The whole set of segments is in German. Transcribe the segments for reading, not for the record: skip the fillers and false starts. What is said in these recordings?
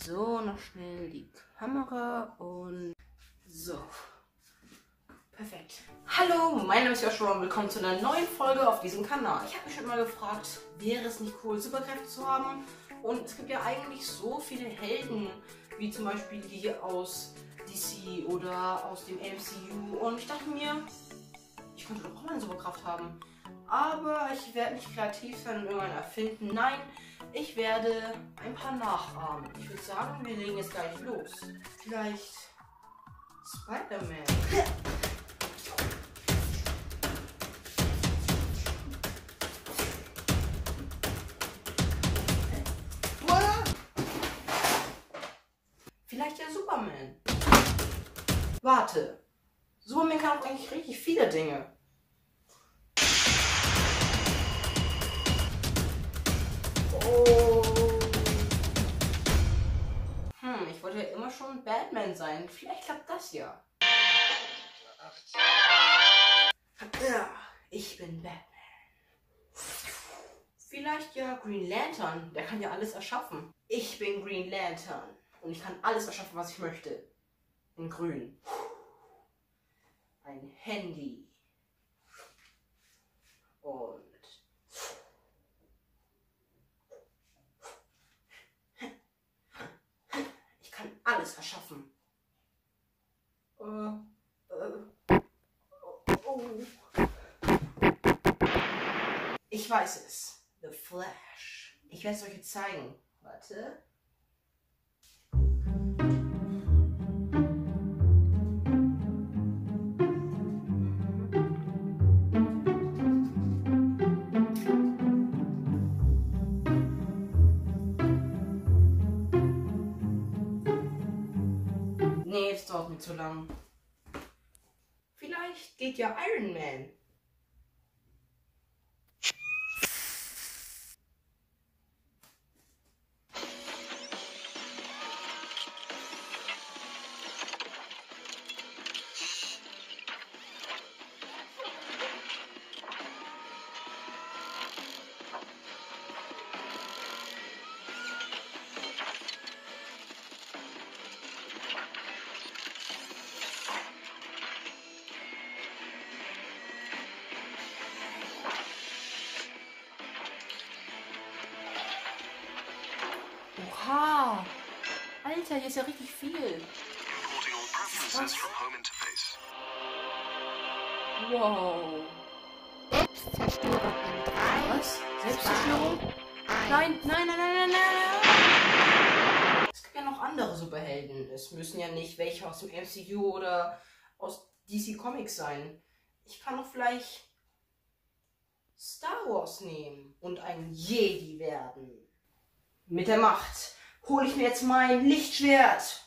So, noch schnell die Kamera und so. Perfekt. Hallo, mein Name ist Joshua und willkommen zu einer neuen Folge auf diesem Kanal. Ich habe mich schon mal gefragt, wäre es nicht cool, Superkräfte zu haben? Und es gibt ja eigentlich so viele Helden, wie zum Beispiel die hier aus DC oder aus dem MCU. Und ich dachte mir, ich könnte doch auch mal eine Superkraft haben. Aber ich werde nicht kreativ sein und irgendwann erfinden. Nein, ich werde ein paar nachahmen. Ich würde sagen, wir legen jetzt gleich los. Vielleicht Spider-Man. Vielleicht ja Superman. Warte. Superman kann auch eigentlich richtig viele Dinge. Oh. Ich wollte ja immer schon Batman sein. Vielleicht klappt das ja. Ja, ich bin Batman. Vielleicht ja Green Lantern. Der kann ja alles erschaffen. Ich bin Green Lantern. Und ich kann alles erschaffen, was ich möchte. In grün. Ein Handy. Und ich kann alles erschaffen. Oh. Ich weiß es. The Flash. Ich werde es euch jetzt zeigen. Warte. Nee, es dauert mir zu lang. Vielleicht geht ja Iron Man. Oha! Alter, hier ist ja richtig viel. Was? Wow. Selbstzerstörung in 3. Was? Selbstzerstörung? Nein, nein, nein, nein, nein, nein! Es gibt ja noch andere Superhelden. Es müssen ja nicht welche aus dem MCU oder aus DC Comics sein. Ich kann doch vielleicht Star Wars nehmen und ein Jedi werden. Mit der Macht hole ich mir jetzt mein Lichtschwert.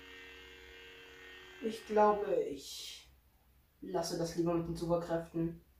Ich glaube, ich lasse das lieber mit den Superkräften.